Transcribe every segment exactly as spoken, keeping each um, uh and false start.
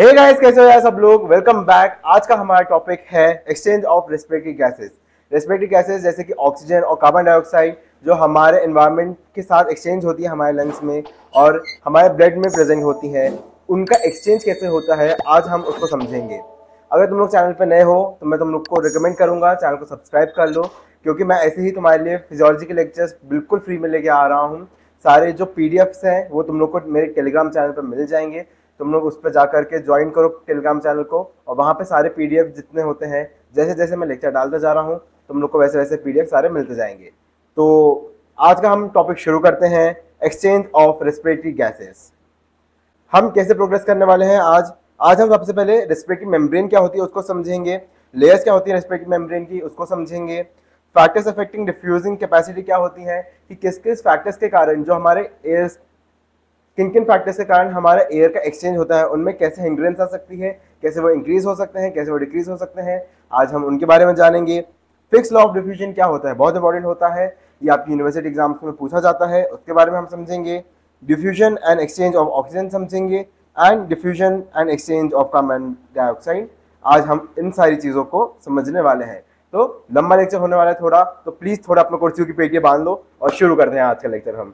Hey guys, कैसे हो यार सब लोग। Welcome back. आज का हमारा टॉपिक है exchange of respiratory gases. Respiratory gases जैसे कि ऑक्सीजन और कार्बन डाइऑक्साइड जो हमारे एनवायरनमेंट के साथ एक्सचेंज होती है हमारे लंग्स में और हमारे ब्लड में प्रेजेंट होती है, उनका एक्सचेंज कैसे होता है आज हम उसको समझेंगे। अगर तुम लोग चैनल पर नए हो तो मैं तुम लोग को रिकमेंड करूंगा चैनल को सब्सक्राइब कर लो, क्योंकि मैं ऐसे ही तुम्हारे लिए फिजियोलॉजी के लेक्चर्स बिल्कुल फ्री में लेके आ रहा हूँ। सारे जो पीडीएफ्स हैं वो तुम लोग को मेरे टेलीग्राम चैनल पर मिल जाएंगे। तुम लोग उस पर जा करके ज्वाइन करो टेलीग्राम चैनल को, और वहाँ पे सारे पीडीएफ जितने होते हैं, जैसे जैसे मैं लेक्चर डालता जा रहा हूँ तुम लोग को वैसे वैसे पीडीएफ सारे मिलते जाएंगे। तो आज का हम टॉपिक शुरू करते हैं, एक्सचेंज ऑफ रेस्पिरेटरी गैसेस। हम कैसे प्रोग्रेस करने वाले हैं आज आज हम सबसे पहले रेस्पिरेटरी मेम्ब्रेन क्या होती है उसको समझेंगे, लेयर्स क्या होती है रेस्पिरेटरी मेम्ब्रेन की उसको समझेंगे, फैक्टर्स अफेक्टिंग डिफ्यूजिंग कैपेसिटी क्या होती है कि किस किस फैक्टर्स के कारण जो हमारे एयर किन किन फैक्टर्स के कारण हमारा एयर का एक्सचेंज होता है, उनमें कैसे हिंड्रेंस आ सकती है, कैसे वो इंक्रीज हो सकते हैं, कैसे वो डिक्रीज हो सकते हैं, आज हम उनके बारे में जानेंगे। फिक्स लॉ ऑफ डिफ्यूजन क्या होता है, बहुत इंपॉर्टेंट होता है, ये आपकी यूनिवर्सिटी एग्जाम्स में पूछा जाता है, उसके बारे में हम समझेंगे। Diffusion and exchange of oxygen समझेंगे and diffusion and exchange of carbon dioxide. आज हम इन सारी चीज़ों को समझने वाले हैं। तो लंबा लेक्चर होने वाला है थोड़ा, तो प्लीज़ थोड़ा अपने कुर्सियों की पेटियां बांध लो और शुरू करते हैं आज का लेक्चर हम।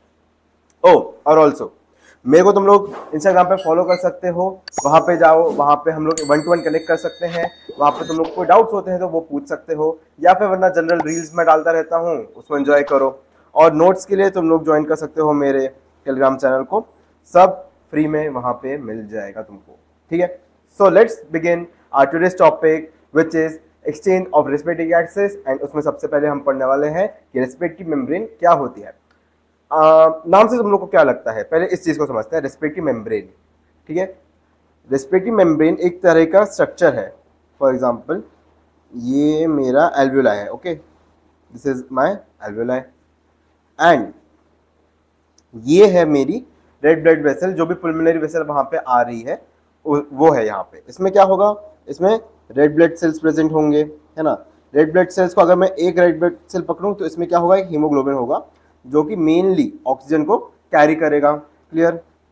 ओ और ऑल्सो मेरे को तुम लोग इंस्टाग्राम पे फॉलो कर सकते हो, वहाँ पे जाओ, वहाँ पे हम लोग वन टू वन कनेक्ट कर सकते हैं। वहाँ पे तुम लोग कोई डाउट्स होते हैं तो वो पूछ सकते हो, या फिर वरना जनरल रील्स में डालता रहता हूँ उसको एंजॉय करो। और नोट्स के लिए तुम लोग ज्वाइन कर सकते हो मेरे टेलीग्राम चैनल को, सब फ्री में वहाँ पे मिल जाएगा तुमको, ठीक है। So let's begin our today's topic which is exchange of respiratory gases. And उसमें सबसे पहले हम पढ़ने वाले हैं कि रेस्पिरेटरी मेम्ब्रेन क्या होती है। आ, नाम से तुम लोग को क्या लगता है, पहले इस चीज को समझते हैं। रेस्पिरेटरी मेम्ब्रेन, ठीक है। रेस्पिरेटरी मेम्ब्रेन एक तरह का स्ट्रक्चर है। फॉर एग्जांपल ये मेरा एल्वेओलाई है, okay, this is my alveoli, and ये है मेरी रेड ब्लड वेसल, जो भी पुल्मोनरी वेसल वहां पे आ रही है वो है यहाँ पे। इसमें क्या होगा, इसमें रेड ब्लड सेल्स प्रेजेंट होंगे, है ना। रेड ब्लड सेल्स को अगर मैं एक रेड ब्लड सेल पकड़ूं तो इसमें क्या होगा, एक हीमोग्लोबिन होगा जो कि मेनली ऑक्सीजन को कैरी करेगा, क्लियर,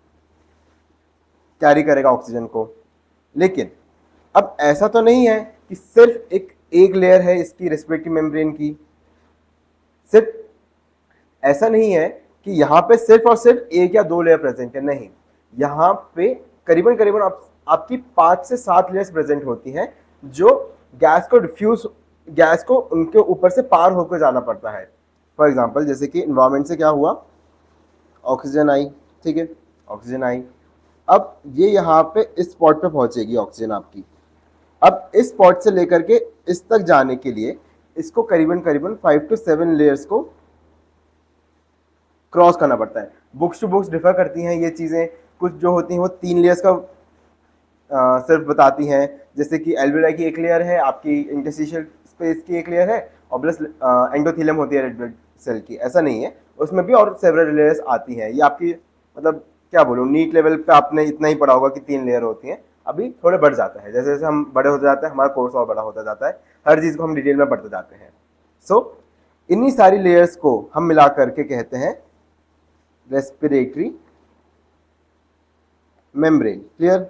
कैरी करेगा ऑक्सीजन को। लेकिन अब ऐसा तो नहीं है कि सिर्फ एक एक लेयर है इसकी रेस्पिरेटरी मेम्ब्रेन की, सिर्फ ऐसा नहीं है कि यहाँ पे सिर्फ और सिर्फ एक या दो लेयर प्रेजेंट है, नहीं, यहाँ पे करीबन करीबन आप, आपकी पांच से सात लेयर्स प्रेजेंट होती हैं जो गैस को डिफ्यूज गैस को उनके ऊपर से पार होकर जाना पड़ता है। फॉर एग्जाम्पल जैसे कि इन्वायरमेंट से क्या हुआ, ऑक्सीजन आई, ठीक है, ऑक्सीजन आई, अब ये यहाँ पे इस स्पॉट पे पहुंचेगी ऑक्सीजन आपकी। अब इस स्पॉट से लेकर के इस तक जाने के लिए इसको करीबन करीबन फाइव टू सेवन लेयर्स को क्रॉस करना पड़ता है। बुक्स टू बुक्स डिफर करती हैं ये चीज़ें, कुछ जो होती हैं वो तीन लेयर्स का आ, सिर्फ बताती हैं, जैसे कि एल्वेओलाई की एक लेयर है, आपकी इंटरस्टिशियल स्पेस की एक लेयर है, और प्लस एंडोथेलियम होती है रेड ब्लड सेल की। ऐसा नहीं है, उसमें भी और सेवरल लेयर्स आती हैं। ये आपकी मतलब क्या बोलूँ, नीट लेवल पे आपने इतना ही पढ़ा होगा कि तीन लेयर होती हैं, अभी थोड़े बढ़ जाता है, जैसे जैसे हम बड़े होते जाते हैं हमारा कोर्स और बड़ा होता जाता है, हर चीज़ को हम डिटेल में पढ़ते जाते हैं। सो so, इन्हीं सारी लेयर्स को हम मिला करके कहते हैं respiratory membrane, clear,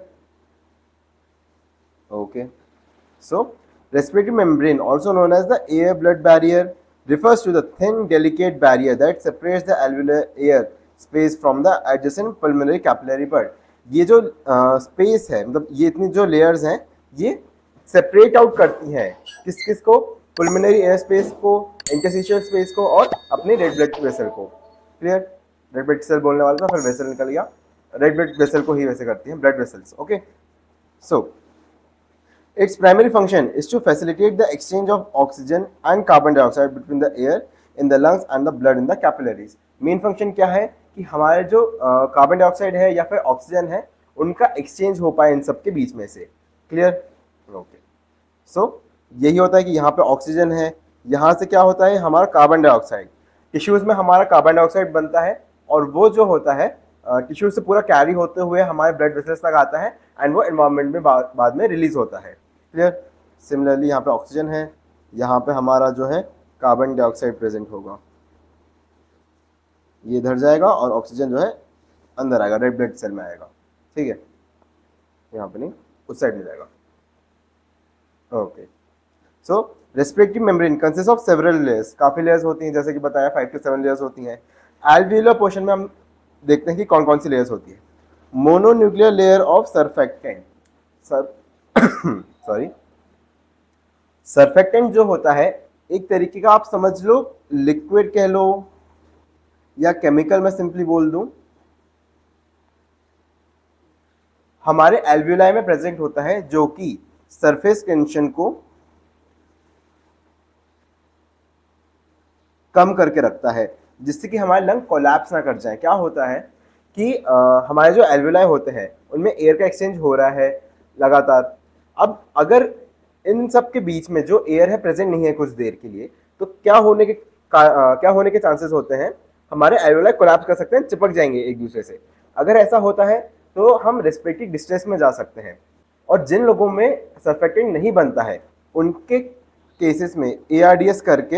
okay. So respiratory membrane, also known as the air-blood barrier, refers to the thin, delicate barrier that separates the alveolar air space from the adjacent pulmonary capillary bud. ये जो space uh, है, मतलब ये इतनी जो layers हैं, ये separate out करती हैं किस किस को, पुल्मोनरी एयर स्पेस को, इंटरस्टिशियल स्पेस को, और अपनी रेड ब्लड वेसल को, क्लियर। रेड ब्लड सेल बोलने वाला था, फिर वेसल निकल गया, रेड ब्लड वेसल को ही वैसे करती हैं, blood vessels, okay. So its primary function is to facilitate the exchange of oxygen and carbon dioxide between the air in the lungs and the blood in the capillaries. Main function क्या है कि हमारे जो carbon dioxide है या फिर oxygen है उनका एक्सचेंज हो पाए इन सब के बीच में से, क्लियर, ओके। सो यही होता है कि यहाँ पे ऑक्सीजन है, यहाँ से क्या होता है हमारा कार्बन डाइऑक्साइड, टिश्यूज में हमारा कार्बन डाइऑक्साइड बनता है, और वो जो होता है टिश्यू से पूरा कैरी होते हुए हमारे ब्लड वेसल्स तक आता है, एंड वो एनवायरनमेंट में बा, बाद में रिलीज होता है, क्लियर। सिमिलरली यहाँ पे ऑक्सीजन है, यहाँ पे हमारा जो है कार्बन डाइऑक्साइड प्रेजेंट होगा, ये इधर जाएगा और ऑक्सीजन जो है अंदर आएगा, रेड ब्लड सेल में आएगा, ठीक है, यहाँ पे नहीं, उस साइड में जाएगा। Okay, so respiratory membrane consist of several layers, काफी लेयर्स होती हैं, जैसे कि बताया फाइव टू सेवन लेयर्स होती हैं। एल्वियोलर पोर्शन में हम देखते हैं कि कौन कौन सी लेयर्स होती है। Mononuclear layer of surfactant, sorry surfactant जो होता है एक तरीके का आप समझ लो लिक्विड कह लो या केमिकल, मैं सिंपली बोल दूं, हमारे एल्वियोलाई में प्रेजेंट होता है, जो कि सरफेस टेंशन को कम करके रखता है, जिससे कि हमारे लंग कोलैप्स ना कर जाए। क्या होता है कि आ, हमारे जो एल्वियोलाई होते हैं उनमें एयर का एक्सचेंज हो रहा है लगातार। अब अगर इन सब के बीच में जो एयर है प्रेजेंट नहीं है कुछ देर के लिए, तो क्या होने के आ, क्या होने के चांसेस होते हैं, हमारे एल्वियोलाई कोलैप्स कर सकते हैं, चिपक जाएंगे एक दूसरे से। अगर ऐसा होता है तो हम रेस्पिरेटरी डिस्ट्रेस में जा सकते हैं। और जिन लोगों में सरफेक्टेंट नहीं बनता है उनके केसेस में ए आर डी एस करके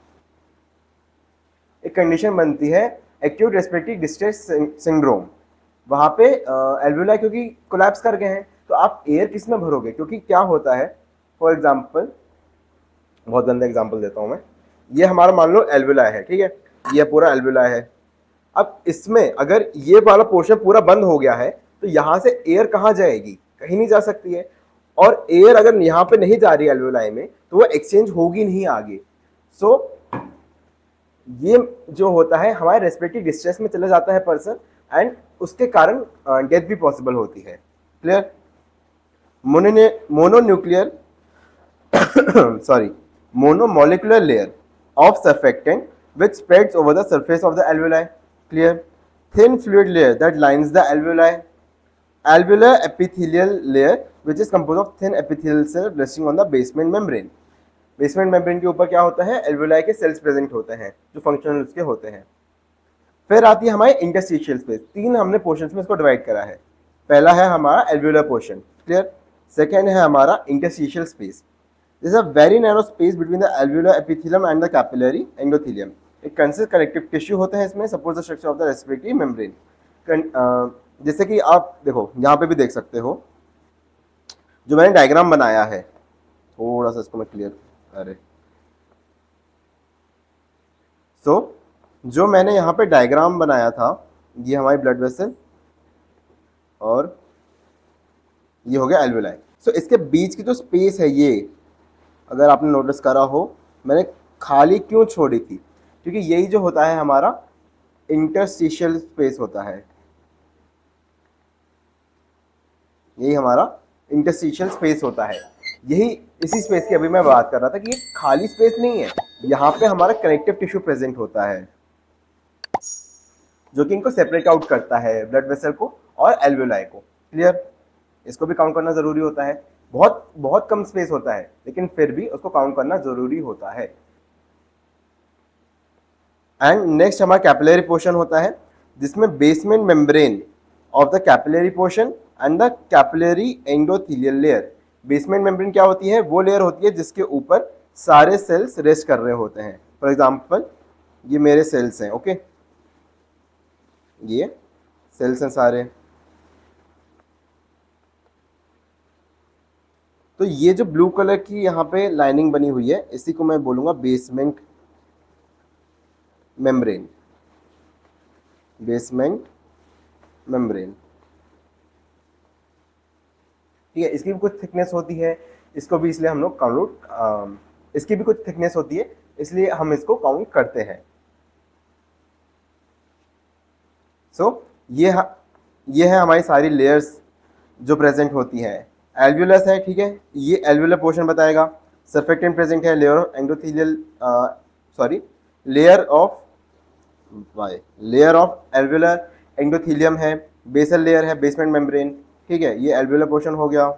एक कंडीशन बनती है, एक्यूट रेस्पिरेटरी डिस्ट्रेस सिंड्रोम। वहाँ पे एल्वियोलाई क्योंकि कोलैप्स कर गए हैं, तो आप एयर किस में भरोगे? क्योंकि क्या होता है, फॉर एग्जांपल, बहुत गंदा एग्जांपल देता हूँ मैं, ये हमारा मान लो एल्वियोलाई है, ठीक है, ये पूरा एल्वियोलाई है। अब इसमें अगर ये वाला पोर्शन पूरा बंद हो गया है तो यहाँ से एयर कहाँ जाएगी? कहीं नहीं जा सकती है। और एयर अगर यहाँ पे नहीं जा रही है एल्वियोलाई में, तो वो एक्सचेंज होगी नहीं आगे। सो so, ये जो होता है हमारे रेस्पिरेटरी डिस्ट्रेस में चला जाता है पर्सन, एंड उसके कारण डेथ भी पॉसिबल होती है। Clear? Mononuclear sorry monomolecular layer of surfactant which spreads over the surface of the alveoli. Clear? Thin fluid layer that lines the alveoli. Alveolar epithelial layer which is composed of thin epithelial cells resting on the basement membrane. Basement membrane के ऊपर क्या होता है? Alveoli के cells present होते हैं जो functional उसके होते हैं। फिर आती है हमारी इंटरस्टिशियल स्पेस। तीन हमने पोर्शंस में इसको डिवाइड करा है। पहला है हमारा एल्वियोलर पोर्शन, क्लियर। सेकेंड है हमारा interstitial space. There is a very narrow space between the alveolar epithelium and the capillary endothelium. एक कंसिस्ट कनेक्टिव टिश्यू होते हैं इसमें, suppose the structure of the respiratory membrane. जैसे कि आप देखो यहाँ पे भी देख सकते हो, जो मैंने डायग्राम बनाया है, थोड़ा सा इसको मैं क्लियर, अरे सो so, जो मैंने यहाँ पे डायग्राम बनाया था, ये हमारी ब्लड वेसल और ये हो गया एल्वियोलाई। सो so, इसके बीच की जो स्पेस है, ये अगर आपने नोटिस करा हो, मैंने खाली क्यों छोड़ी थी? क्योंकि यही जो होता है हमारा इंटरस्टिशियल स्पेस होता है, यही हमारा इंटरस्टिशियल स्पेस होता है। यही इसी स्पेस की अभी मैं बात कर रहा था कि ये खाली स्पेस नहीं है, यहाँ पे हमारा कनेक्टिव टिश्यू प्रेजेंट होता है जो कि इनको सेपरेट आउट करता है, ब्लड वेसल को और एल्वियोलाई को। क्लियर? इसको भी काउंट करना जरूरी होता है। बहुत बहुत कम स्पेस होता है, लेकिन फिर भी उसको काउंट करना जरूरी होता है। एंड नेक्स्ट हमारा कैपिलरी पोर्शन होता है, जिसमें basement membrane of the capillary portion and the capillary endothelial layer. Basement membrane क्या होती है? वो लेयर होती है जिसके ऊपर सारे सेल्स रेस्ट कर रहे होते हैं। फॉर एग्जाम्पल, ये मेरे सेल्स हैं, ओके, ये सेल्स हैं सारे। तो ये जो ब्लू कलर की यहाँ पे लाइनिंग बनी हुई है, इसी को मैं बोलूंगा बेसमेंट मेम्ब्रेन। बेसमेंट मेम्ब्रेन, ठीक है। इसकी भी कुछ थिकनेस होती है, इसको भी इसलिए हम लोग काउंट, इसकी भी कुछ थिकनेस होती है, इसलिए हम इसको काउंट करते हैं। सो so, ये ये है हमारी सारी लेयर्स जो प्रेजेंट होती हैं। एल्वियोलस है, ठीक है, ये एल्वियोलर पोर्शन बताएगा। सरफेक्टेंट प्रेजेंट है, layer of endothelial, sorry layer of Y layer of alveolar endothelium है, बेसल लेयर है बेसमेंट मेम्ब्रेन, ठीक है, ये एल्वियोलर पोर्शन हो गया।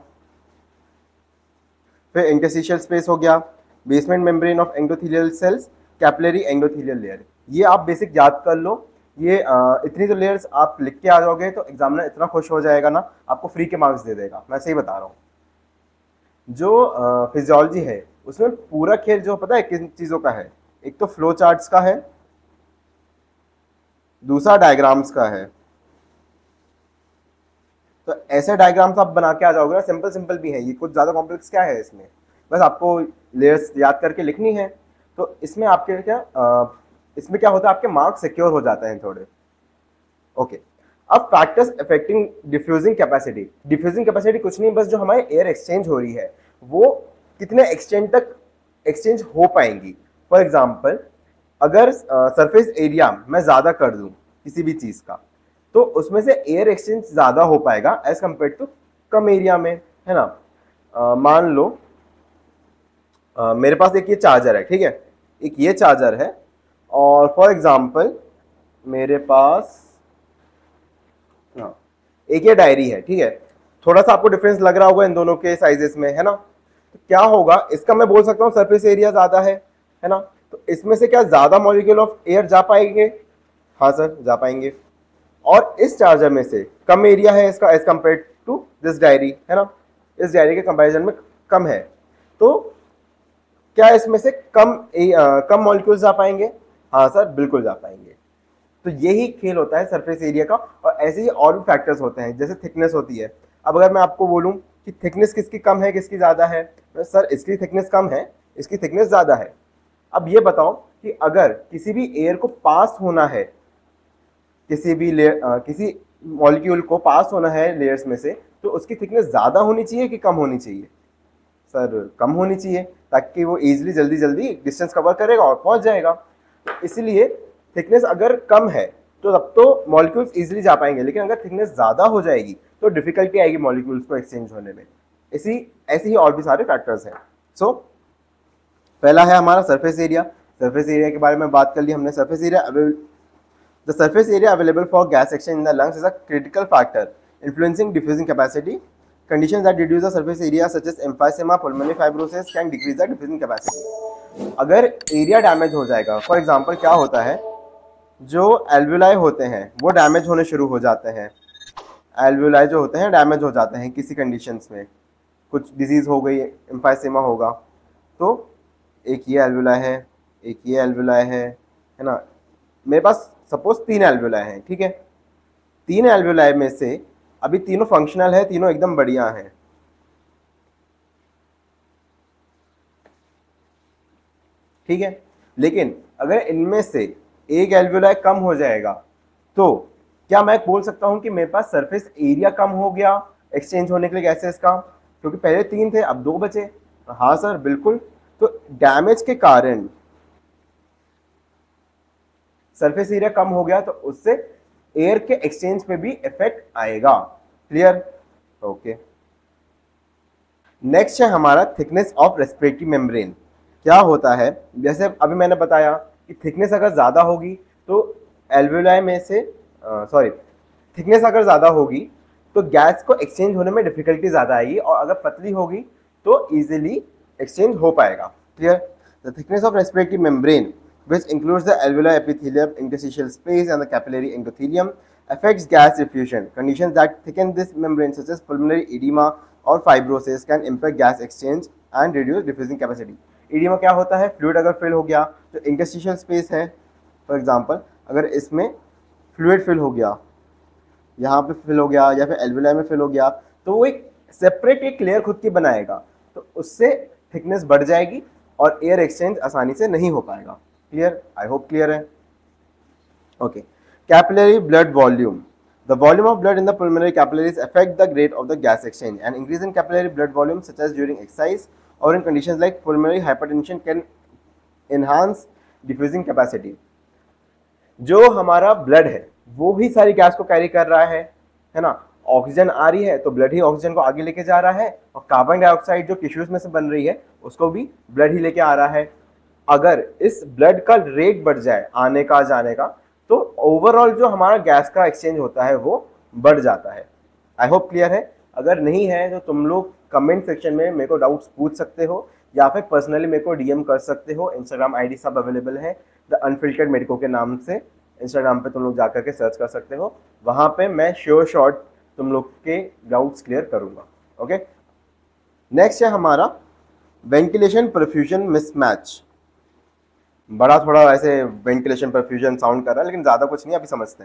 फिर इंटरस्टिशियल स्पेस हो गया, basement membrane of endothelial cells, capillary endothelial layer. ये आप बेसिक याद कर लो। ये आ, इतनी तो लेयर्स आप लिख के आ जाओगे तो एग्जामिनर इतना खुश हो जाएगा ना, आपको फ्री के मार्क्स दे देगा, मैं सही बता रहा हूँ। जो फिजियोलॉजी है उसमें पूरा खेल जो पता है किन चीज़ों का है? एक तो फ्लो चार्ट्स का है, दूसरा डायग्राम्स का है, तो ऐसे डायग्राम्स आप बना के आ जाओगे ना, सिंपल सिंपल भी है ये, कुछ ज़्यादा कॉम्प्लेक्स क्या है इसमें, बस आपको लेयर्स याद करके लिखनी है। तो इसमें आपके क्या आ, इसमें क्या होता है, आपके मार्क्स सिक्योर हो जाते हैं थोड़े। ओके, अब factors affecting diffusing capacity. Diffusing capacity कुछ नहीं, बस जो हमारे एयर एक्सचेंज हो रही है वो कितने एक्सटेंड तक एक्सचेंज हो पाएंगी। फॉर एग्जाम्पल, अगर सरफेस एरिया मैं ज़्यादा कर दूं किसी भी चीज़ का, तो उसमें से एयर एक्सचेंज ज़्यादा हो पाएगा एज कम्पेयर टू कम एरिया में, है ना। uh, मान लो uh, मेरे पास एक ये चार्जर है, ठीक है, एक ये चार्जर है, और फॉर एग्जाम्पल मेरे पास हाँ एक ये डायरी है, ठीक है। थोड़ा सा आपको डिफरेंस लग रहा होगा इन दोनों के साइजेस में, है ना। तो क्या होगा, इसका मैं बोल सकता हूँ सरफेस एरिया ज़्यादा है है ना, तो इसमें से क्या ज़्यादा मॉलिक्यूल ऑफ एयर जा पाएंगे, हाँ सर जा पाएंगे। और इस चार्जर में से कम एरिया है इसका as compare to this diary, है ना, इस डायरी के कंपैरिजन में कम है, तो क्या इसमें से कम ए, आ, कम मॉलिक्यूल्स जा पाएंगे, हाँ सर बिल्कुल जा पाएंगे। तो यही खेल होता है सरफेस एरिया का। और ऐसे ही और भी फैक्टर्स होते हैं, जैसे थिकनेस होती है। अब अगर मैं आपको बोलूं कि थिकनेस किसकी कम है किसकी ज़्यादा है, तो सर इसकी थिकनेस कम है, इसकी थिकनेस ज़्यादा है। अब ये बताओ कि अगर किसी भी एयर को पास होना है, किसी भी लेयर किसी मॉलिक्यूल को पास होना है लेयर्स में से, तो उसकी थिकनेस ज़्यादा होनी चाहिए कि कम होनी चाहिए, सर कम होनी चाहिए, ताकि वो ईजिली जल्दी जल्दी डिस्टेंस कवर करेगा और पहुंच जाएगा। इसलिए थिकनेस अगर कम है तो तब तो मॉलिक्यूल्स इजीली जा पाएंगे, लेकिन अगर थिकनेस ज़्यादा हो जाएगी तो डिफिकल्टी आएगी मॉलिक्यूल्स को एक्सचेंज होने में। इसी ऐसे ही और भी सारे फैक्टर्स हैं। सो so, पहला है हमारा सरफेस एरिया। सरफेस एरिया के बारे में बात कर ली हमने। Surface area the surface area available for gas exchange in the lungs is a critical factor influencing diffusing capacity. Conditions that reduce the surface area such as emphysema, pulmonary fibrosis can decrease the diffusing capacity। अगर area damage हो जाएगा, for example क्या होता है, जो alveoli होते हैं वो डैमेज होने शुरू हो जाते हैं। एल्वुलाई जो होते हैं डैमेज हो जाते हैं किसी कंडीशंस में, कुछ डिजीज़ हो गई, एम्फाइसेमा होगा, तो एक ये एल्वुलाई है, एक ये एल्वुलाई है है ना। मेरे पास सपोज तीन एल्वुलाई हैं, ठीक है। तीन एल्वुलाई में से अभी तीनों फंक्शनल है, तीनों एकदम बढ़िया हैं, ठीक है। लेकिन अगर इनमें से एक एल्वुलाई कम हो जाएगा तो क्या मैं बोल सकता हूं कि मेरे पास सरफेस एरिया कम हो गया एक्सचेंज होने के लिए गैसेस का, क्योंकि पहले तीन थे अब दो बचे। हाँ सर बिल्कुल। तो डैमेज के कारण सरफेस एरिया कम हो गया तो उससे एयर के एक्सचेंज पे भी इफेक्ट आएगा। क्लियर? ओके। नेक्स्ट है हमारा थिकनेस ऑफ रेस्पिरेटरी मेम्ब्रेन। क्या होता है, जैसे अभी मैंने बताया कि थिकनेस अगर ज़्यादा होगी तो एल्वुलाई में से सॉरी थिकनेस अगर ज़्यादा होगी तो गैस को एक्सचेंज होने में डिफिकल्टी ज़्यादा आएगी, और अगर पतली होगी तो इजीली एक्सचेंज हो पाएगा। Clear? The thickness of respiratory membrane which includes the alveolar epithelium, interstitial space and the capillary endothelium affects gas diffusion. Conditions that thicken this membrane such as pulmonary edema or fibrosis can impact gas exchange and reduce diffusing capacity. Edema क्या होता है, fluid अगर fill हो गया तो interstitial space है, for example अगर इसमें फ्लूइड फिल हो गया, यहाँ पे फिल हो गया या फिर एल्वुलाई में फिल हो गया, तो वो एक सेपरेट एक लेयर खुद की बनाएगा, तो उससे थिकनेस बढ़ जाएगी और एयर एक्सचेंज आसानी से नहीं हो पाएगा। क्लियर? आई होप क्लियर है। Okay. Capillary blood volume. The volume of blood in the pulmonary capillaries affect the rate of the gas exchange. An increase in capillary blood volume, such as during exercise or in conditions like pulmonary hypertension, can enhance diffusing capacity. जो हमारा blood है वो ही सारी gas को carry कर रहा है, है ना। ऑक्सीजन आ रही है तो ब्लड ही ऑक्सीजन को आगे लेके जा रहा है, और कार्बन डाइऑक्साइड जो टिश्यूज में से बन रही है उसको भी ब्लड ही लेके आ रहा है। अगर इस ब्लड का रेट बढ़ जाए आने का जाने का, तो ओवरऑल जो हमारा गैस का एक्सचेंज होता है वो बढ़ जाता है। आई होप क्लियर है। अगर नहीं है तो तुम लोग कमेंट सेक्शन में मेरे को डाउट्स पूछ सकते हो, या फिर पर्सनली मेरे को डीएम कर सकते हो। इंस्टाग्राम आईडी सब अवेलेबल है, द अनफिल्टर्ड मेडिको के नाम से इंस्टाग्राम पे तुम लोग जाकर के सर्च कर सकते हो। वहाँ पे मैं श्योर शॉट तुम लोग के डाउट्स क्लियर करूँगा। ओके। नेक्स्ट है हमारा वेंटिलेशन परफ्यूजन मिसमैच। बड़ा थोड़ा ऐसे वेंटिलेशन परफ्यूजन साउंड कर रहा है, लेकिन ज़्यादा कुछ नहीं, अभी समझते हैं।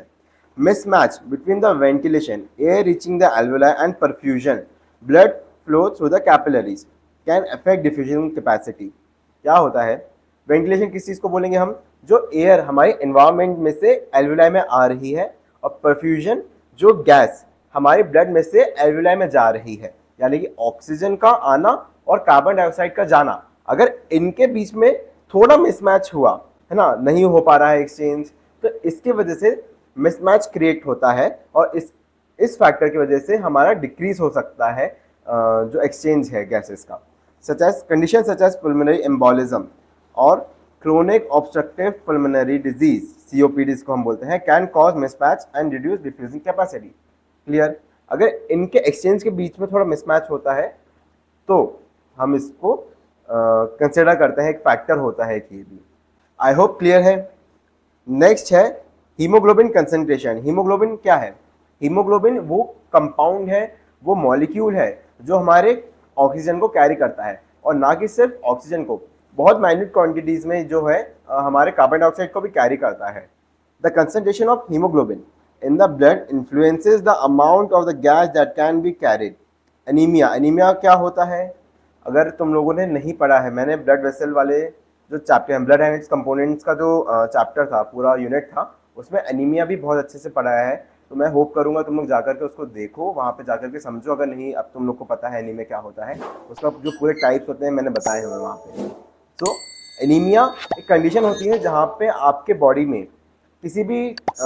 mismatch between the ventilation, air reaching the alveoli and perfusion, blood flow through the capillaries can affect diffusion capacity. क्या होता है? वेंटिलेशन किस चीज को बोलेंगे हम? जो एयर हमारे एनवायरमेंट में से एल्वुलाई में आ रही है, और परफ्यूजन जो गैस हमारे ब्लड में से एल्वुलाई में जा रही है, यानी कि ऑक्सीजन का आना और कार्बन डाइऑक्साइड का जाना, अगर इनके बीच में थोड़ा मिसमैच हुआ है ना, नहीं हो पा रहा है एक्सचेंज, तो इसकी वजह से मिसमैच क्रिएट होता है, और इस इस फैक्टर की वजह से हमारा डिक्रीज हो सकता है जो एक्सचेंज है गैसेस का. Such as condition such as pulmonary embolism और chronic obstructive pulmonary disease, C O P D इसको हम बोलते हैं, can cause mismatch and reduce diffusing capacity. Clear? अगर इनके एक्सचेंज के बीच में थोड़ा मिसमैच होता है तो हम इसको कंसिडर uh, करते हैं, एक फैक्टर होता है कि भी. आई होप क्लियर है. नेक्स्ट है हीमोग्लोबिन कंसंट्रेशन. हीमोग्लोबिन क्या है? हीमोग्लोबिन वो कंपाउंड है, वो मॉलिक्यूल है जो हमारे ऑक्सीजन को कैरी करता है, और ना कि सिर्फ ऑक्सीजन को, बहुत माइन्यूट क्वांटिटीज में जो है हमारे कार्बन डाइऑक्साइड को भी कैरी करता है. The concentration of haemoglobin in the blood influences the amount of the gas that can be carried. Anaemia. Anaemia क्या होता है? अगर तुम लोगों ने नहीं पढ़ा है, मैंने ब्लड वेसल वाले जो चैप्टर हैं, ब्लड एंड कंपोनेंट्स का जो चैप्टर था, पूरा यूनिट था, उसमें एनीमिया भी बहुत अच्छे से पढ़ाया है. तो मैं होप करूंगा तुम लोग जाकर के उसको देखो, वहाँ पे जाकर के समझो. अगर नहीं अब तुम लोग को पता है एनीमिया क्या होता है, उसका जो पूरे टाइप्स होते हैं मैंने बताए हुए वहाँ पे. तो एनीमिया एक कंडीशन होती है जहाँ पे आपके बॉडी में किसी भी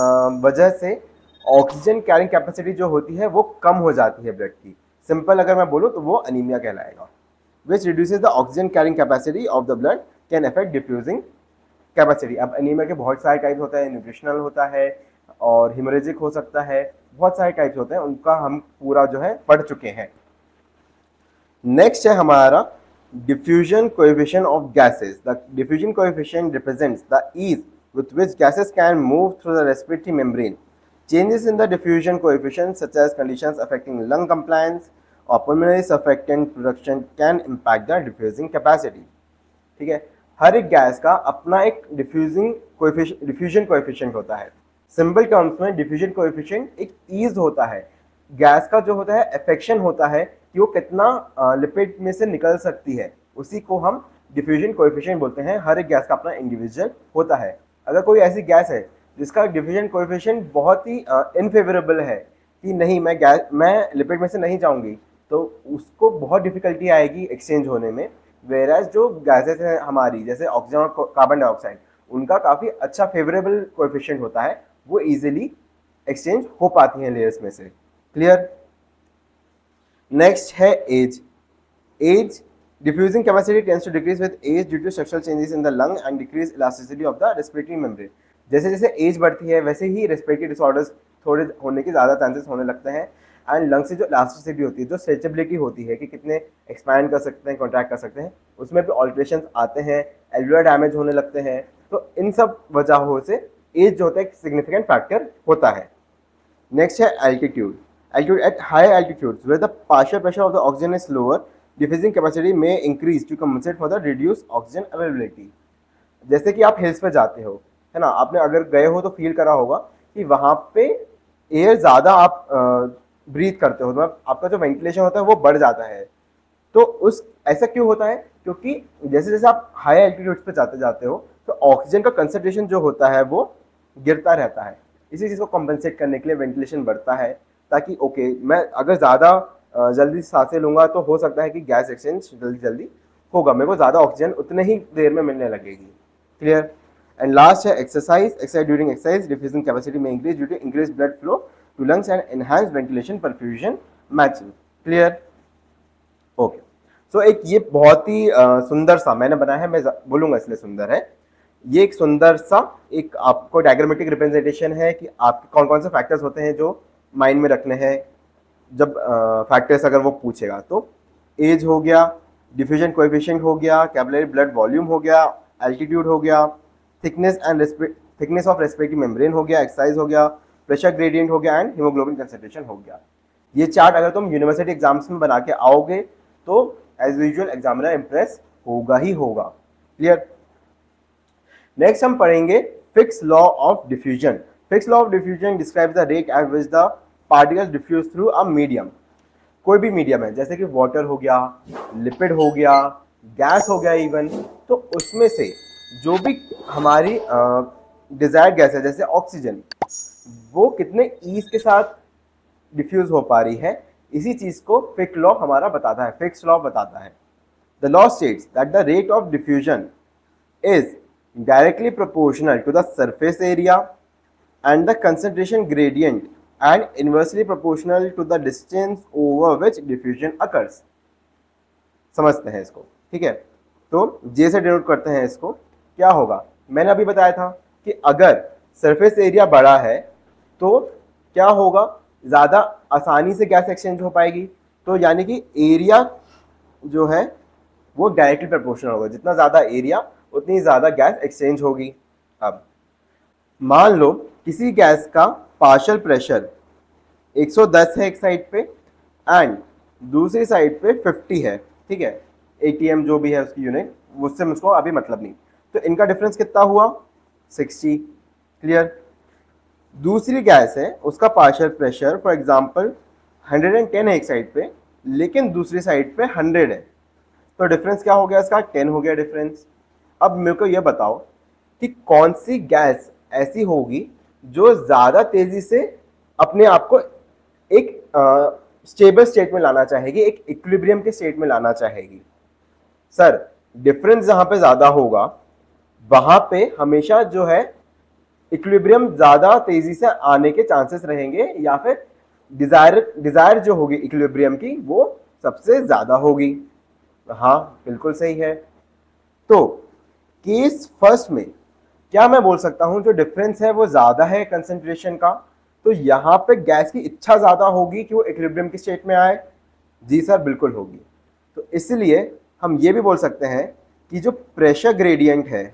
वजह से ऑक्सीजन कैरिंग कैपेसिटी जो होती है वो कम हो जाती है ब्लड की. सिंपल अगर मैं बोलूँ तो वो एनीमिया कहलाएगा. Which reduces the oxygen carrying capacity of the blood can affect diffusing capacity. अब एनीमिया के बहुत सारे टाइप्स होता है, न्यूट्रिशनल होता है और हिमोरेजिक हो सकता है, बहुत सारे टाइप्स होते हैं, उनका हम पूरा जो है पढ़ चुके हैं. नेक्स्ट है हमारा diffusion coefficient of gases. The diffusion coefficient represents the ease with which gases can move through the respiratory membrane. Changes in the diffusion coefficient such as conditions affecting lung compliance और pulmonary surfactant production can impact the diffusing capacity. ठीक है, हर एक gas का अपना एक diffusing coefficient diffusion coefficient होता है. Simple terms में डिफ्यूजन कोएफिशिएंट एक ईज होता है, गैस का जो होता है एफेक्शन होता है कि वो कितना लिपिड में से निकल सकती है, उसी को हम डिफ्यूजन कोएफिशिएंट बोलते हैं. हर एक गैस का अपना इंडिविजुअल होता है. अगर कोई ऐसी गैस है जिसका डिफ्यूजन कोएफिशिएंट बहुत ही इनफेवरेबल है कि नहीं मैं गैस मैं लिपिड में से नहीं जाऊंगी, तो उसको बहुत डिफिकल्टी आएगी एक्सचेंज होने में. वेराज जो गैसेस हैं हमारी, जैसे ऑक्सीजन और कार्बन डाइऑक्साइड, उनका काफ़ी अच्छा फेवरेबल कोएफिशिएंट होता है, वो इजीली एक्सचेंज हो पाती हैं लेयर्स में से. क्लियर? नेक्स्ट है age. Age diffusing capacity tends to decrease with age due to structural changes in the lung and decrease elasticity of the respiratory membrane. जैसे जैसे एज बढ़ती है वैसे ही रेस्पिरेटरी डिसऑर्डर्स थोड़े होने के ज़्यादा चांसेस होने लगते हैं. एंड लंग से जो इलास्टिसिटी होती है, जो स्ट्रेचेबिलिटी होती है कि कितने एक्सपैंड कर सकते हैं, कॉन्ट्रैक्ट कर सकते हैं, उसमें भी ऑल्ट्रेशन आते हैं, एल्वुलर डैमेज होने लगते हैं. तो इन सब वजहों से एज जो होता है एक सिग्निफिकेंट फैक्टर होता है. नेक्स्ट है altitude. Altitude at high altitudes where the partial pressure of the oxygen is lower, diffusing capacity में increase to compensate for the reduce oxygen availability. जैसे कि आप हिल्स पे जाते हो, है ना, आपने अगर गए हो तो फील करा होगा कि वहाँ पे एयर ज़्यादा आप ब्रीथ करते हो, मतलब आपका जो वेंटिलेशन होता है वो बढ़ जाता है. तो उस ऐसा क्यों होता है? क्योंकि जैसे जैसे आप हाई एल्टीट्यूड्स पे जाते जाते हो तो ऑक्सीजन का कंसंट्रेशन जो होता है वो गिरता रहता है. इसी चीज़ को कॉम्पनसेट करने के लिए वेंटिलेशन बढ़ता है, ताकि ओके मैं अगर ज़्यादा जल्दी सांसें लूँगा तो हो सकता है कि गैस एक्सचेंज जल्दी जल्दी होगा, मेरे को ज़्यादा ऑक्सीजन उतने ही देर में मिलने लगेगी. क्लियर? एंड लास्ट है exercise. Exercise during exercise diffusing capacity में increase due to increase blood flow to lungs and enhance ventilation perfusion matching. Clear? Okay. So एक ये बहुत ही uh, सुंदर सा मैंने बनाया है, मैं बोलूँगा इसलिए सुंदर है. ये एक सुंदर सा एक आपको डायग्रामेटिक रिप्रेजेंटेशन है कि आपके कौन कौन से फैक्टर्स होते हैं जो माइंड में रखने हैं जब फैक्टर्स uh, अगर वो पूछेगा. तो एज हो गया, डिफ्यूजन कोएफिशिएंट हो गया, कैपिलरी ब्लड वॉल्यूम हो गया, एल्टीट्यूड हो गया, thickness and thickness of respiratory membrane हो गया, एक्सरसाइज हो गया, प्रेशर ग्रेडियंट हो गया एंड हीमोग्लोबिन कंसंट्रेशन हो गया. ये चार्ट अगर तुम यूनिवर्सिटी एग्जाम्स में बना के आओगे तो एज यूजुअल एग्जामिनर इंप्रेस होगा ही होगा. क्लियर? नेक्स्ट हम पढ़ेंगे Fick's law of diffusion. Fick's law of diffusion describes the rate at which the particles diffuse through a medium. कोई भी मीडियम है, जैसे कि वाटर हो गया, लिपिड हो गया, गैस हो गया इवन, तो उसमें से जो भी हमारी डिजायर्ड गैस है जैसे ऑक्सीजन, वो कितने ईज के साथ डिफ्यूज हो पा रही है, इसी चीज को फिक्स लॉ हमारा बताता है, फिक्स लॉ बताता है। The law states that the rate of diffusion is directly proportional to the surface area and the concentration gradient and inversely proportional to the distance over which diffusion occurs। समझते हैं इसको, ठीक है। तो जे से denote करते हैं इसको। क्या होगा, मैंने अभी बताया था कि अगर सरफेस एरिया बड़ा है तो क्या होगा, ज़्यादा आसानी से गैस एक्सचेंज हो पाएगी। तो यानी कि एरिया जो है वो डायरेक्टली प्रोपोर्शनल होगा, जितना ज़्यादा एरिया उतनी ज़्यादा गैस एक्सचेंज होगी। अब मान लो किसी गैस का पार्शियल प्रेशर एक सौ दस है एक साइड पे एंड दूसरी साइड पे पचास है, ठीक है, एटीएम जो भी है उसकी यूनिट, उससे मुझको अभी मतलब नहीं। तो इनका डिफरेंस कितना हुआ, साठ। क्लियर। दूसरी गैस है, उसका पार्शियल प्रेशर फॉर एग्जांपल एक सौ दस है एक साइड पे, लेकिन दूसरी साइड पे सौ है, तो डिफरेंस क्या हो गया इसका, दस हो गया डिफरेंस। अब मेरे को ये बताओ कि कौन सी गैस ऐसी होगी जो ज़्यादा तेज़ी से अपने आप को एक स्टेबल स्टेट में लाना चाहेगी, एक इक्विलिब्रियम के स्टेट में लाना चाहेगी। सर, डिफरेंस जहाँ पे ज़्यादा होगा वहाँ पे हमेशा जो है इक्विलिब्रियम ज़्यादा तेज़ी से आने के चांसेस रहेंगे, या फिर डिज़ायर डिज़ायर जो होगी इक्विलिब्रियम की वो सबसे ज़्यादा होगी। हाँ, बिल्कुल सही है। तो केस फर्स्ट में क्या मैं बोल सकता हूं, जो डिफरेंस है वो ज्यादा है कंसंट्रेशन का, तो यहां पे गैस की इच्छा ज्यादा होगी कि वो इक्विलिब्रियम की स्टेट में आए। जी सर, बिल्कुल होगी। तो इसलिए हम ये भी बोल सकते हैं कि जो प्रेशर ग्रेडियंट है,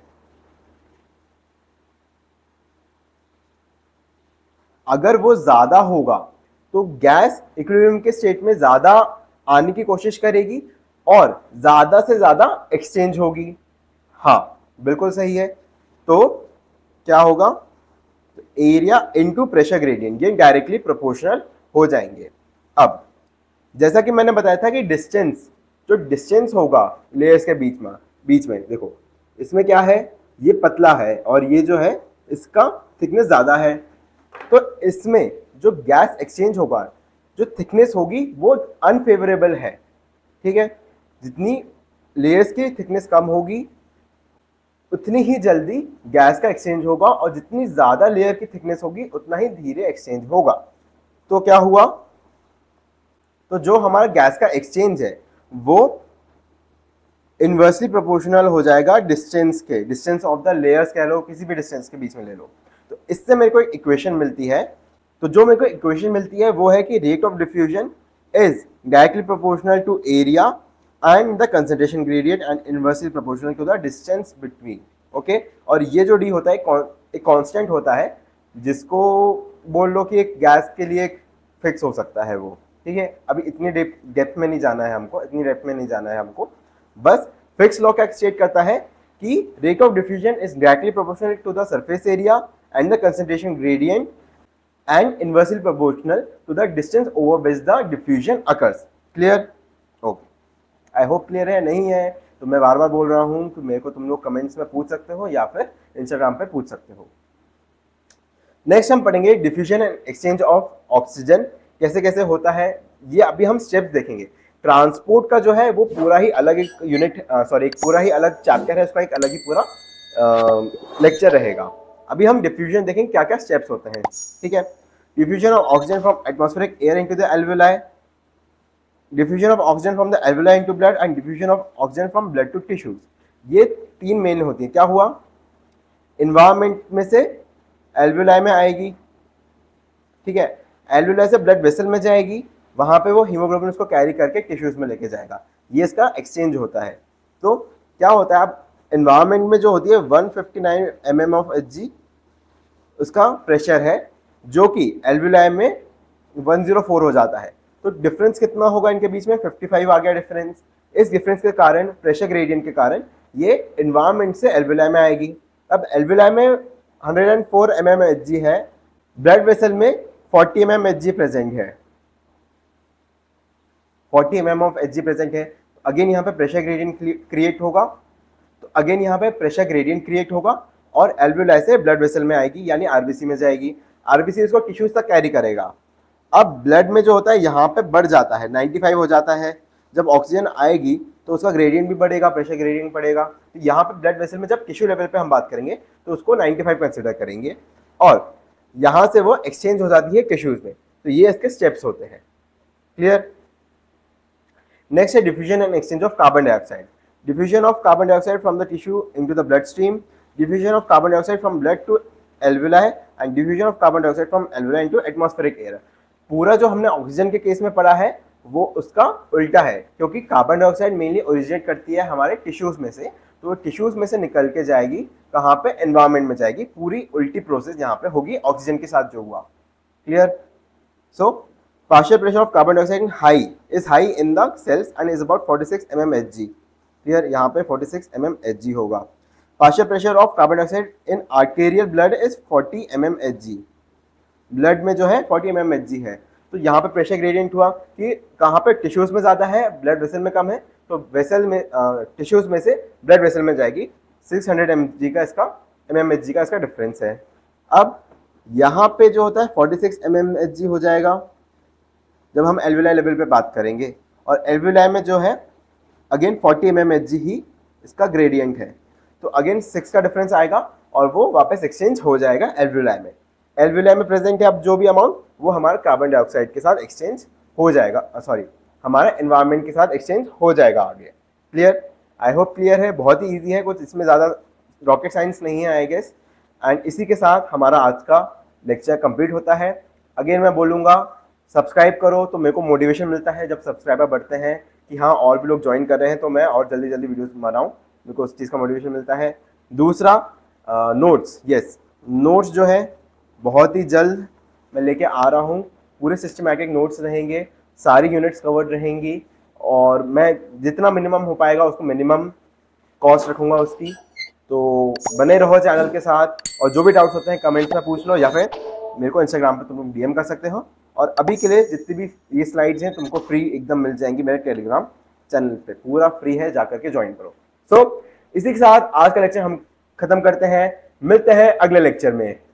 अगर वो ज्यादा होगा तो गैस इक्विलिब्रियम के स्टेट में ज्यादा आने की कोशिश करेगी और ज्यादा से ज्यादा एक्सचेंज होगी। हाँ, बिल्कुल सही है। तो क्या होगा, एरिया इनटू प्रेशर ग्रेडियंट, ये डायरेक्टली प्रोपोर्शनल हो जाएंगे। अब जैसा कि मैंने बताया था कि डिस्टेंस, जो डिस्टेंस होगा लेयर्स के बीच में बीच में देखो, इसमें क्या है, ये पतला है और ये जो है इसका थिकनेस ज़्यादा है, तो इसमें जो गैस एक्सचेंज होगा, जो थिकनेस होगी वो अनफेवरेबल है, ठीक है। जितनी लेयर्स की थिकनेस कम होगी उतनी ही जल्दी गैस का एक्सचेंज होगा, और जितनी ज़्यादा लेयर की थिकनेस होगी उतना ही धीरे एक्सचेंज होगा। तो क्या हुआ, तो जो हमारा गैस का एक्सचेंज है वो इन्वर्सली प्रोपोर्शनल हो जाएगा डिस्टेंस के, डिस्टेंस ऑफ द लेयर्स कह लो, किसी भी डिस्टेंस के बीच में ले लो। तो इससे मेरे को एक इक्वेशन मिलती है। तो जो मेरे को इक्वेशन मिलती है वो है कि rate of diffusion is directly proportional to area and the concentration gradient and inversely proportional to the distance between, okay okay? और ये जो डी होता है एक कांस्टेंट होता है, जिसको बोल लो कि एक गैस के लिए फिक्स हो सकता है वो, ठीक है। अभी इतनी डेप्थ में नहीं जाना है हमको, इतनी डेप्थ में नहीं जाना है हमको, बस फिक्स लॉ क्या स्टेट करता है कि rate of diffusion is directly proportional to the surface area and the concentration gradient and inversely proportional to the distance over which the diffusion occurs. Clear? Okay, I hope clear है। नहीं है तो मैं बार बार बोल रहा हूँ कि मेरे को तुम लोग कमेंट्स में पूछ सकते हो या फिर इंस्टाग्राम पे पूछ सकते हो। नेक्स्ट हम पढ़ेंगे diffusion and exchange of oxygen, कैसे कैसे होता है ये अभी हम स्टेप्स देखेंगे। ट्रांसपोर्ट का जो है वो पूरा ही अलग एक यूनिट, सॉरी एक पूरा ही अलग चैप्टर है, उसका एक अलग ही पूरा लेक्चर रहेगा। अभी हम डिफ्यूजन देखेंगे क्या क्या स्टेप्स होते हैं, ठीक है। Diffusion of oxygen from atmospheric air into the alveoli, diffusion of oxygen from the alveoli into blood and diffusion of oxygen from blood to tissues. ये तीन मेन होती है। क्या हुआ, इन्वायरमेंट में से एल्वेलाई में आएगी, ठीक है, एल्वेलाई से ब्लड वेसल में जाएगी, वहां पे वो हीमोग्लोबिन उसको कैरी करके टिश्यूज में लेके जाएगा, ये इसका एक्सचेंज होता है। तो क्या होता है, अब इन्वायरमेंट में जो होती है एक सौ उनसठ M M of H G उसका प्रेशर है, जो कि एल्वेलाई में एक सौ चार हो जाता है। तो डिफरेंस कितना होगा इनके बीच में, पचपन आ गया डिफरेंस। इस डिफरेंस के कारण, प्रेशर ग्रेडियंट के कारण, ये इन्वायरमेंट से एल्वेलाई में आएगी। अब एल्वेलाई में एक सौ चार एम एम एच जी है, ब्लड वेसल में forty M M H G present है, forty M M of H G present है। अगेन यहाँ पे प्रेशर ग्रेडियंट क्रिएट होगा, तो अगेन यहाँ पे प्रेशर ग्रेडियंट क्रिएट होगा और एल्वेओलाई से ब्लड वेसल में आएगी यानी आरबीसी में जाएगी। आरबीसी इसको टिश्यूज तक कैरी करेगा। अब ब्लड में जो होता है यहाँ पे बढ़ जाता है, नाइन्टी फाइव हो जाता है। जब ऑक्सीजन आएगी तो उसका ग्रेडियंट भी बढ़ेगा, प्रेशर ग्रेडियंट बढ़ेगा। तो यहाँ पे ब्लड वेसल में जब टिश्यू लेवल पे हम बात करेंगे तो उसको नाइन्टी फाइव कंसिडर करेंगे और यहाँ से वो एक्सचेंज हो जाती है टिश्यूज में। तो ये इसके स्टेप्स होते हैं। क्लियर? नेक्स्ट है diffusion and exchange of carbon dioxide. Diffusion of carbon dioxide from the tissue into the blood stream, diffusion of carbon dioxide from blood to alveoli and diffusion of carbon dioxide from alveoli into atmospheric air. पूरा जो हमने oxygen के case में पढ़ा है वो उसका उल्टा है, क्योंकि कार्बन डाइऑक्साइड मेनली ओरिजिनेट करती है हमारे टिश्यूज में से, तो टिश्यूज में से निकल के जाएगी कहाँ पे, एनवायरमेंट में जाएगी। पूरी उल्टी प्रोसेस यहाँ पे होगी ऑक्सीजन के साथ जो हुआ। Clear? So partial pressure of carbon dioxide high is high in the cells and is about forty six M M H G. Clear? यहाँ पे forty six M M H G होगा। Partial pressure of carbon dioxide in arterial blood is forty M M H G. Blood में जो है forty M M H G है। तो यहाँ पे प्रेशर ग्रेडियंट हुआ कि कहाँ पे टिश्यूज में ज़्यादा है, ब्लड वेसल में कम है, तो वेसल में टिश्यूज में से ब्लड वेसल में जाएगी। सिक्स हंड्रेड एम जी का इसका एम एम एच जी का इसका डिफरेंस है। अब यहाँ पे जो होता है forty six M M H G हो जाएगा जब हम एल्वेलाई लेवल पे बात करेंगे, और एल्वेलाई में जो है again forty M M H G ही इसका ग्रेडियंट है। तो अगेन सिक्स का डिफरेंस आएगा और वो वापस एक्सचेंज हो जाएगा एल्वेलाई में। एल्वेलाई में प्रेजेंट है अब जो भी अमाउंट, वो हमारा कार्बन डाइऑक्साइड के साथ एक्सचेंज हो जाएगा, सॉरी हमारा एनवायरनमेंट के साथ एक्सचेंज हो जाएगा आगे। क्लियर? आई होप क्लियर है। बहुत ही इजी है, कुछ इसमें ज़्यादा रॉकेट साइंस नहीं है आई गेस। एंड इसी के साथ हमारा आज का लेक्चर कंप्लीट होता है। अगेन मैं बोलूँगा सब्सक्राइब करो, तो मेरे को मोटिवेशन मिलता है जब सब्सक्राइबर बढ़ते हैं कि हाँ और भी लोग ज्वाइन कर रहे हैं, तो मैं और जल्दी जल्दी वीडियोस बनाऊँ, मेरे को उस चीज़ का मोटिवेशन मिलता है। दूसरा नोट्स, यस नोट्स जो है बहुत ही जल्द मैं लेके आ रहा हूँ। पूरे सिस्टमैटिक नोट्स रहेंगे, सारी यूनिट्स कवर्ड रहेंगी, और मैं जितना मिनिमम हो पाएगा उसको मिनिमम कॉस्ट रखूँगा उसकी। तो बने रहो चैनल के साथ, और जो भी डाउट्स होते हैं कमेंट्स में पूछ लो, या फिर मेरे को इंस्टाग्राम पे तुम डीएम कर सकते हो। और अभी के लिए जितनी भी ये स्लाइड्स हैं तुमको फ्री एकदम मिल जाएंगी मेरे टेलीग्राम चैनल पे, पूरा फ्री है, जा करके ज्वाइन करो। सो so, इसी के साथ आज का लेक्चर हम खत्म करते हैं। मिलते हैं अगले लेक्चर में।